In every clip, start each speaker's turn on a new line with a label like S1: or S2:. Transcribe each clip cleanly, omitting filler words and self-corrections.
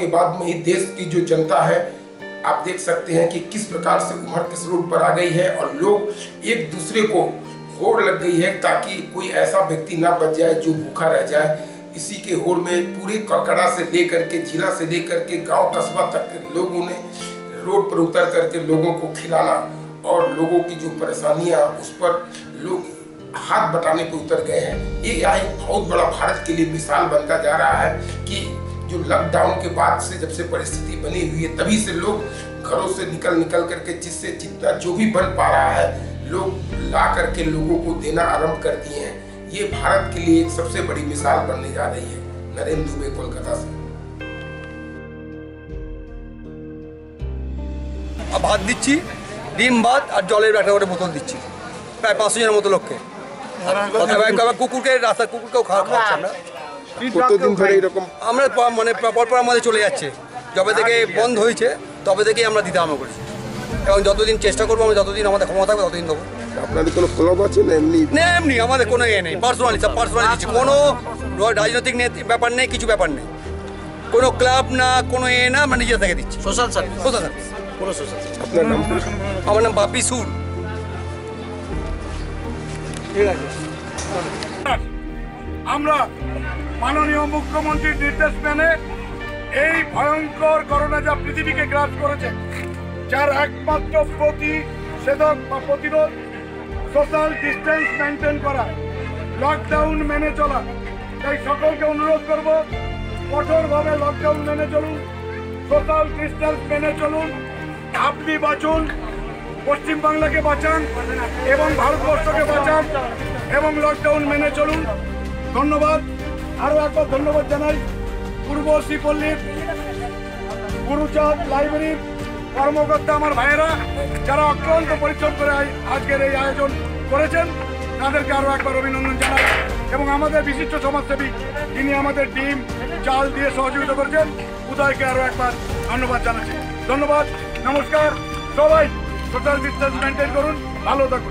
S1: के बाद में ही देश की जो जनता है, आप देख सकते हैं कि किस प्रकार से उमड़ किस रोड पर आ गई है और लोग एक दूसरे को होड़ लग गई है ताकि कोई ऐसा व्यक्ति ना बच जाए जो भूखा रह जाए। इसी के होड़ में पूरे कलकड़ा से लेकर के जिला से लेकर के गांव कस्बा तक के लोगों ने रोड पर उतर करके लोगों को खिलाना और लोगों की जो परेशानियां उस पर लोग हाथ बटाने पे उतर गए हैं। ये एक बहुत बड़ा भारत के लिए मिसाल बनता जा रहा है कि जो लॉकडाउन के बाद से जब से परिस्थिति बनी हुई है तभी से लोग घरों से निकल करके जिससे जितना जो भी बन पा रहा है लोग ला करके लोगों को देना आरंभ कर दिए हैं। ये भारत के लिए एक सबसे बड़ी मिसाल बनने जा रही है। नरेंद्र दुबे, कोलकाता से।
S2: ভাত দিচ্ছি, ডিম ভাত আর জলের একটা করে বোতল দিচ্ছি প্রায় 500 জনের মতো লোককে। কুকুরকে রাস্তার কুকুরকেও খাওয়াচ্ছি আমরা।
S1: কতদিন ধরে এরকম
S2: আমরা মানে পরপর আমাদের চলে যাচ্ছে, যবে থেকে বন্ধ হয়েছে তবে থেকেই আমরা দিতে আরম্ভ করেছি এবং যতদিন চেষ্টা করবো আমরা, যতদিন আমাদের ক্ষমতা থাকবে ততদিন দেবো।
S1: আপনাদের কোনো ক্লাব আছে না এমনি?
S2: না, এমনি আমাদের কোনো ইয়ে নেই, পার্সোনালি সব পার্সোনালি দিচ্ছি। কোনো রাজনৈতিক ব্যাপার নেই, কিছু ব্যাপার নেই, কোনো ক্লাব না, কোনো এ না, আমরা নিজে থেকে দিচ্ছি। সোশ্যাল সার্ভিস, সোশ্যাল সার্ভিস, পুরো সোশ্যাল।
S1: আপনার নাম?
S2: আমার নাম বাপি সুর। ঠিক আছে,
S3: আমরা মাননীয় মুখ্যমন্ত্রীর নির্দেশ মেনে এই ভয়ঙ্কর করোনা যা পৃথিবীকে গ্রাস করেছে, যার একমাত্র প্রতিষেধক বা প্রতিরোধ সোশ্যাল ডিস্টেন্স মেনটেন করা, লকডাউন মেনে চলা। তাই সকলকে অনুরোধ করব, কঠোরভাবে লকডাউন মেনে চলুন, সোশ্যাল ডিস্টেন্স মেনে চলুন। আপনি বাঁচুন, পশ্চিমবাংলাকে বাঁচান এবং ভারতবর্ষকে বাঁচান এবং লকডাউন মেনে চলুন। ধন্যবাদ। আরও একবার ধন্যবাদ জানাই পূর্ব শ্রীপল্লীর গুরুচাঁদ লাইব্রেরির কর্মকর্তা আমার ভাইয়েরা, যারা অক্লান্ত পরিশ্রম করে আজকের এই আয়োজন করেছেন, তাদেরকে আরও একবার অভিনন্দন জানাই। এবং আমাদের বিশিষ্ট সমাজসেবী যিনি আমাদের ডিম চাল দিয়ে সহযোগিতা করেছেন, উদয়কে আরও একবার ধন্যবাদ জানাচ্ছি। ধন্যবাদ, নমস্কার। সবাই সোশ্যাল ডিস্টেন্স মেনটেন করুন, ভালো থাকুন।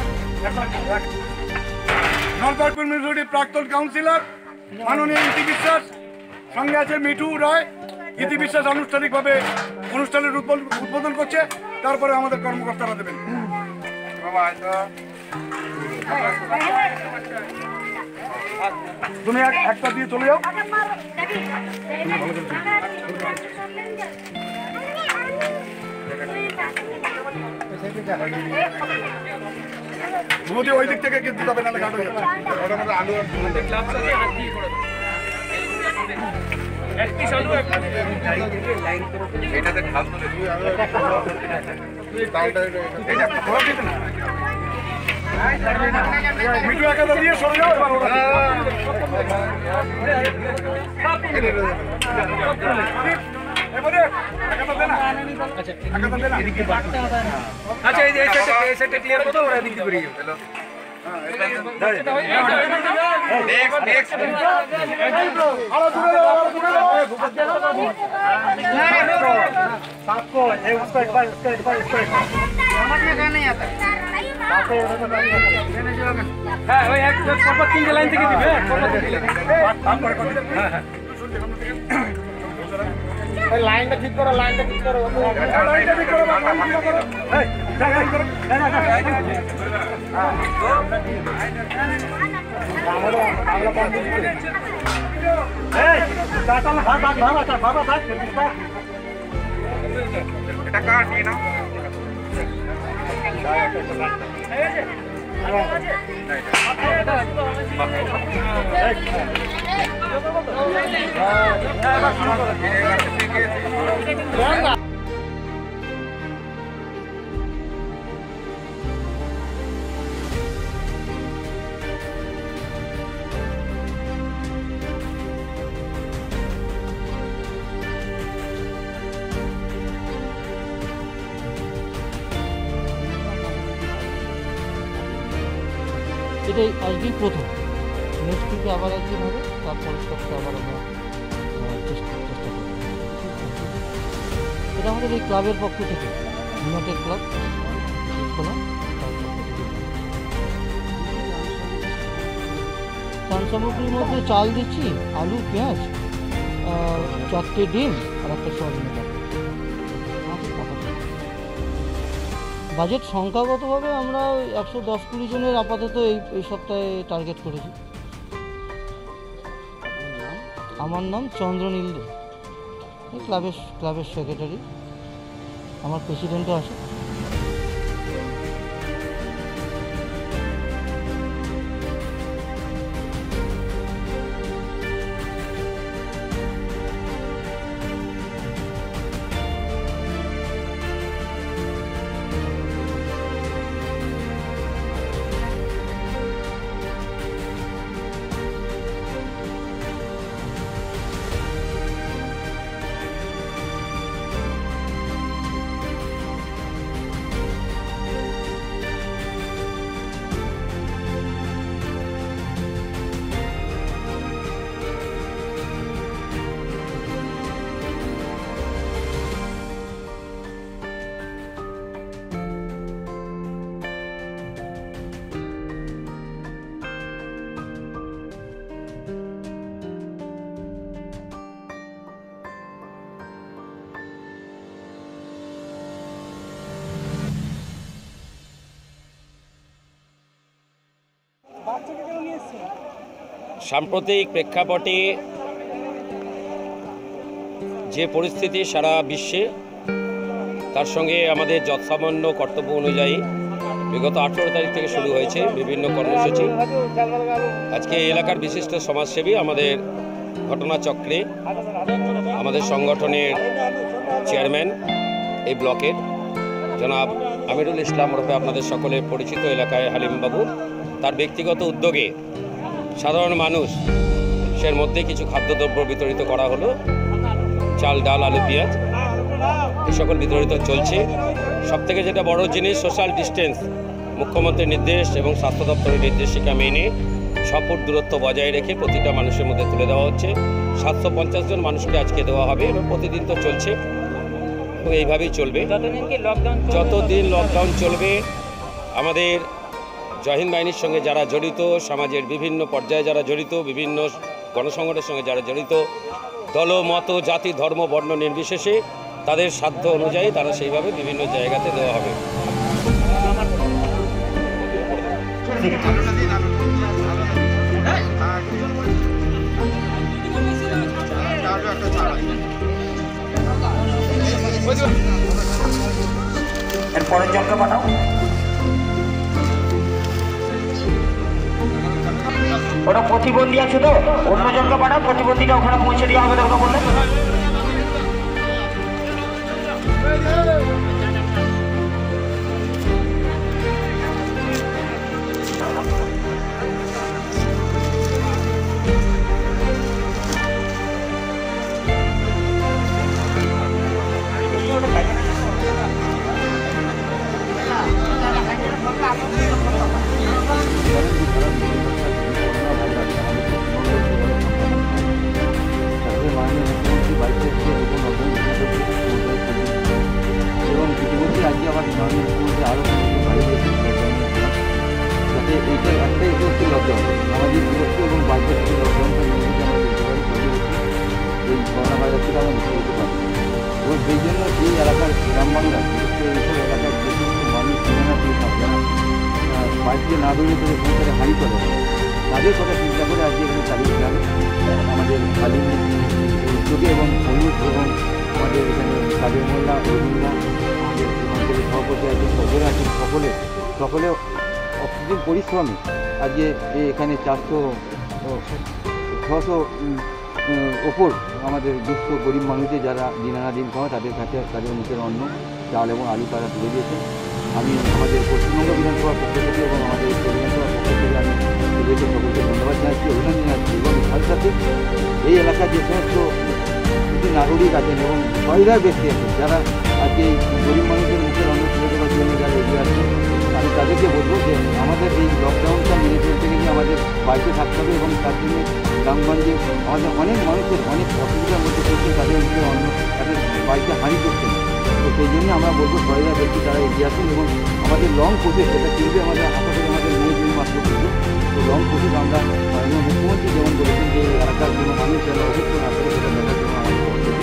S3: নলপাড়পুর মিউনিসিপালিটির প্রাক্তন কাউন্সিলর মাননীয় ইতি বিশ্বাস, সঙ্গে আছে মিঠু রায়। ইতি বিশ্বাস আনুষ্ঠানিকভাবে অনুষ্ঠানের উদ্বোধন করছে, তারপরে আমাদের কর্মকর্তারা দেবেন। তুমি একটা দিয়ে চলে যাও। মোদি ওই দিক থেকে কিন্তু যাবে, নাহলে ঘাট হয়ে যাবে। আলু মিঠু একা দিয়ে সরে যাও।
S4: আচ্ছা, এই সেটটা ক্লিয়ার করো, ওরা দিক দিয়ে বেরিয়ে যাবে। হ্যাঁ, ওই এক 3টে লাইন থেকে দিবে। লাইনটা ঠিক করো, লাইনটা ঠিক করো, লাইনটা ঠিক করো। এটা কাট নিয়ে নাও।
S5: এটাই আজকেই প্রথম, নেক্সট উইকে আবার একদিন হবে, তারপরে সপ্তাহে আবার আমরা চেষ্টা করব। এটা আমাদের এই ক্লাবের পক্ষ থেকে, ইউনাইটেড ক্লাব খোলা, ত্রাণ সামগ্রীর মধ্যে চাল দিচ্ছি, আলু, পেঁয়াজ, 4টে ডিম আর একটা সহযোগিতা বাজেট সংখ্যাগতভাবে আমরা 110-20 জনের আপাতত এই সপ্তাহে টার্গেট করেছি। আমার নাম চন্দ্রনীল দে, ক্লাবের সেক্রেটারি, আমার প্রেসিডেন্টও আছে।
S6: সাম্প্রতিক প্রেক্ষাপটে যে পরিস্থিতি সারা বিশ্বে, তার সঙ্গে আমাদের যৎসামান্য কর্তব্য অনুযায়ী বিগত 18 তারিখ থেকে শুরু হয়েছে বিভিন্ন কর্মসূচি। আজকে এলাকার বিশিষ্ট সমাজসেবী আমাদের ঘটনাচক্রে আমাদের সংগঠনের চেয়ারম্যান এই ব্লকের জনাব আমিরুল ইসলাম ওরফে আপনাদের সকলের পরিচিত এলাকায় হালিমবাবু, তার ব্যক্তিগত উদ্যোগে সাধারণ মানুষের মধ্যে কিছু খাদ্যদ্রব্য বিতরিত করা হলো। চাল, ডাল, আলু, পেঁয়াজ এই সকল বিতরিত চলছে। সবথেকে যেটা বড় জিনিস, সোশ্যাল ডিস্টেন্স মুখ্যমন্ত্রীর নির্দেশ এবং স্বাস্থ্য দপ্তরের নির্দেশিকা মেনে 6 ফুট দূরত্ব বজায় রেখে প্রতিটা মানুষের মধ্যে তুলে দেওয়া হচ্ছে। 750 জন মানুষকে আজকে দেওয়া হবে এবং প্রতিদিন তো চলছে এবং এইভাবেই চলবে যতদিন লকডাউন চলবে। আমাদের জহিন্দ বাহিনীর সঙ্গে যারা জড়িত, সমাজের বিভিন্ন পর্যায়ে যারা জড়িত, বিভিন্ন গণসংগঠনের সঙ্গে যারা জড়িত, দল, মত, জাতি, ধর্ম, বর্ণ নির্বিশেষে তাদের সাধ্য অনুযায়ী তারা সেইভাবে বিভিন্ন জায়গাতে দেওয়া হবে।
S7: এরপরের জনকে পাঠাও। ওটা প্রতিবন্ধী আছে তো, অন্য জনকে পাঠাও, প্রতিবন্ধীটা ওখানে পৌঁছে দেওয়া হবে দরকার পড়লে।
S8: সেই জন্য এই এলাকার গ্রাম বাংলা এইসব এলাকার যে সমস্ত মানুষ যারা বাড়িতে না বেরিয়ে থেকে সংসারে হারি করে, তাদের কথা চিন্তা করে আজকে এখানে চালিয়ে যাবে আমাদের কালীন উদ্যোগে এবং হলুদ এবং আমাদের এখানে কাজের মোল্লা, রবীন্দ্র, আমাদের অঞ্চলের সভাপতি আছেন, সকলে আছেন, সকলে অক্সিজেন পরিশ্রমে আজকে এখানে 400-600 ওপর আমাদের দুঃস্থ গরিব মানুষদের যারা দিনানাদিন খাওয়া, তাদের কাছে তাদের মুখের অন্ন, চাল এবং আলু তারা তুলে দিয়েছেন। আমি আমাদের পশ্চিমবঙ্গ বিধানসভার পক্ষ থেকে এবং আমাদের বিধানসভার পক্ষ থেকে আমি এদেরকে সকলকে ধন্যবাদ জানাচ্ছি, অভিনন্দন জানাচ্ছি। এবং সাথে সাথে এই এলাকার যে সমস্ত কিছু নাগরিক আছেন এবং সহায়তার ব্যক্তি আছেন, যারা আজকে এই গরিব মানুষের মুখের অন্ন তুলে দেওয়ার জন্য যারা এগিয়ে আসছেন, আমি তাদেরকে বলবো যে আমাদের এই লকডাউনটা মেনে চলতে গেলে আমাদের বাড়িতে থাকতে হবে এবং তার জন্য গ্রামগঞ্জে আমাদের অনেক মানুষের অনেক অসুবিধার মধ্যে পড়ছে, তাদের মুখে অন্য তাদের বাড়িতে হাঁড়ি করছে না। তো সেই জন্য আমরা বলবো সহায়তা ব্যক্তি তারা এগিয়ে আসুন এবং আমাদের লং প্রসেস এটা চলবে, আমাদের আশা করি আমাদের মেয়ে জুন মাস পর্যন্ত। তো লং প্রসেস আমরা মাননীয় মুখ্যমন্ত্রী যেমন বলেছেন যে এলাকার কোনো মানুষ যেন অসুস্থ না করে সেটা দেখার জন্য আমাদের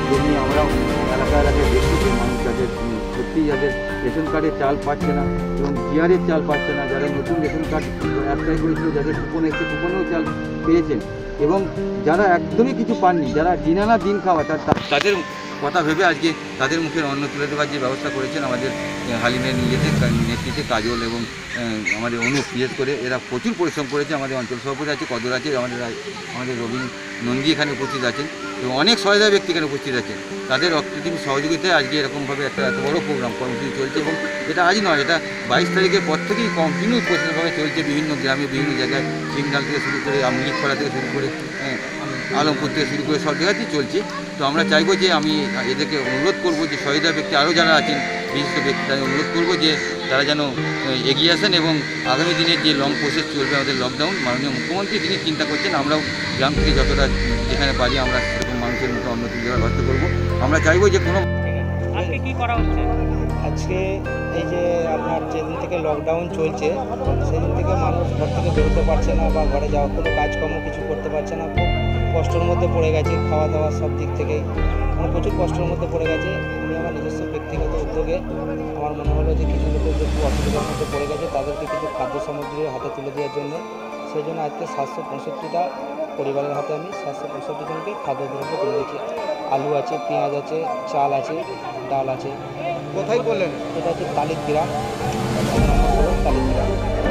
S8: তেমনি আমরাও এলাকায় দেখছি যে মানুষ যাদের সত্যিই যাদের রেশন কার্ডের চাল পাচ্ছে না এবং জিআরের চাল পাচ্ছে না, যারা নতুন রেশন কার্ড অ্যাপ্লাই করেছিল, যাদের কুপন এসে কুপনেও চাল পেয়েছেন এবং যারা একদমই কিছু পাননি, যারা দিন আনা দিন খাওয়া তাদের কথা ভেবে আজকে তাদের মুখের অন্ন তুলে দেওয়ার যে ব্যবস্থা করেছেন আমাদের হালিমের নিজেদের নেতৃত্বে কাজল এবং আমাদের অনুপ, বিশেষ করে এরা প্রচুর পরিশ্রম করেছে। আমাদের অঞ্চল সভাপতি আছে, কদর আছে, আমাদের রবীন নন্দী এখানে উপস্থিত আছেন এবং অনেক সহায়তা ব্যক্তি এখানে উপস্থিত আছেন। তাদের অকৃত্রিম সহযোগিতায় আজকে এরকমভাবে একটা এত বড় প্রোগ্রাম কর্মসূচি চলছে এবং এটা আজ নয়, এটা 22 তারিখের পর থেকেই কন্টিনিউ প্রসেসভাবে চলছে। বিভিন্ন গ্রামে বিভিন্ন জায়গায় সিগনাল থেকে শুরু করে আমলিকপাড়া থেকে শুরু করে আলমপুর থেকে শুরু করে সব জায়গাতেই চলছে। তো আমরা চাইবো যে আমি এদেরকে অনুরোধ করবো যে সহায়তা ব্যক্তি আরও যারা আছেন বিশিষ্ট ব্যক্তি তাদের অনুরোধ করবো যে তারা যেন এগিয়ে আসেন এবং আগামী দিনের যে লং প্রসেস চলবে আমাদের লকডাউন, মাননীয় মুখ্যমন্ত্রী তিনি চিন্তা করছেন, আমরাও গ্রাম থেকে যতটা যেখানে পারি আমরা সেরকম মানুষের মতো অন্ন তুলে দেওয়ার ব্যবস্থা করবো। আমরা চাইবো যে কোনো
S9: আজকে কী করা হচ্ছে? আজকে এই যে আপনার যেদিন থেকে লকডাউন চলছে সেদিন থেকে মানুষ ঘর থেকে বেরোতে পারছে না বা ঘরে যাওয়ার কোনো কাজকর্ম কিছু করতে পারছে না, খুব কষ্টের মধ্যে পড়ে গেছে, খাওয়া দাওয়া সব দিক থেকেই মানে প্রচুর কষ্টের মধ্যে পড়ে গেছে। আমি আমার নিজস্ব ব্যক্তিগত উদ্যোগে আমার মনে হলো যে কিছু লোকের যে খুব অসুবিধার মধ্যে পড়ে গেছে তাদেরকে কিছু খাদ্য সামগ্রী হাতে তুলে দেওয়ার জন্য, সেই জন্য আজকে 765টা পরিবারের হাতে আমি 765 জনকে খাদ্যদ্রব্য তুলে দিচ্ছি। আলু আছে, পেঁয়াজ আছে, চাল আছে, ডাল আছে।
S4: কোথায় বললেন?
S9: এটা হচ্ছে তালিতগ্রাম, তালিতগ্রাম।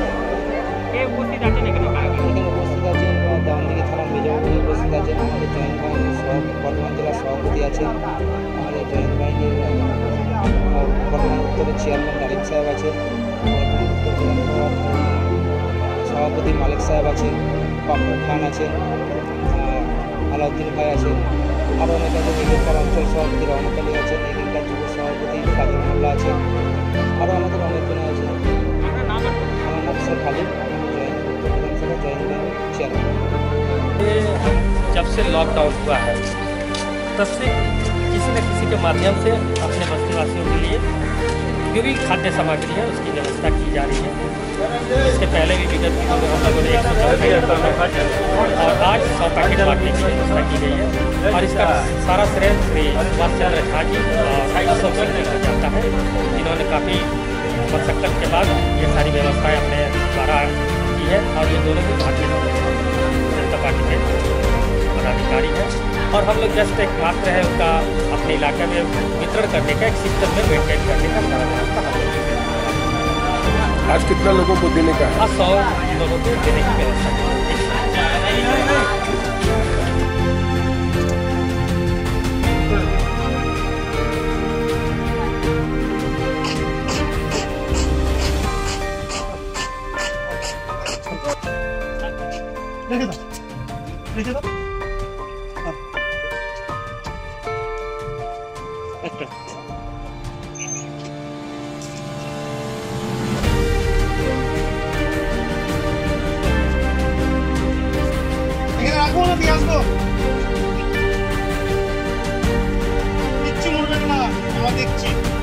S4: উপস্থিত আছেন এখানে?
S9: এখানে উপস্থিত আছে দেওয়ানদিঘি থানার মেজবাবু উপস্থিত আছেন, আমাদের জয়েন্ট বাহিনীর বর্ধমান জেলার সভাপতি আছেন, আমাদের জয়েন্ট বাহিনীর বর্ধমান উত্তরের চেয়ারম্যান ডালিম সাহেব আছেন, উত্তর বিধানসভার সভাপতি মালিক সাহেব আছেন, পাপু খান আছেন, আলাউদ্দিন ভাই আছেন, আরও অনেক আছে। এখানকার অঞ্চল সভাপতি রহমত আলী আছেন, এখানকার যুব সভাপতি কাজল মোল্লা আছেন, আরও আমাদের অনেকজন আছেন। আমার নাম শেখ খালিদ, उत्तर विधानसभा जॉइन चेयरमैन।
S10: जब से लॉकडाउन हुआ है तब से किसी न किसी के माध्यम से अपने बस्तीवासियों के लिए जो भी खाद्य सामग्री है उसकी व्यवस्था की जा रही है। इसके पहले भी विगत दिनों में हम लोगों ने 114 पैकेट और आज 100 पैकेट बांटने की व्यवस्था की गई है और इसका सारा श्रेय श्री सुभाष चंद्र झा जी और 250 को जाता है, जिन्होंने काफ़ी मशक्कत के बाद ये सारी व्यवस्थाएं अपने द्वारा की है और ये दोनों भी भारतीय जनता पार्टी के पदाधिकारी हैं और हम लोग जस्ट एक मात्र है उनका अपने इलाके में वितरण करने का एक सिस्टम में मेंटेन करने का सारा व्यवस्था हम लोग।
S1: आज कितना लोगों को देने का है?
S10: आज 100 लोगों को देने की व्यवस्था की।
S3: লিখে দাও। এখানে রাখবো না, দিয়ে আসবো। কিচ্ছু মরবে না, আমরা দেখছি।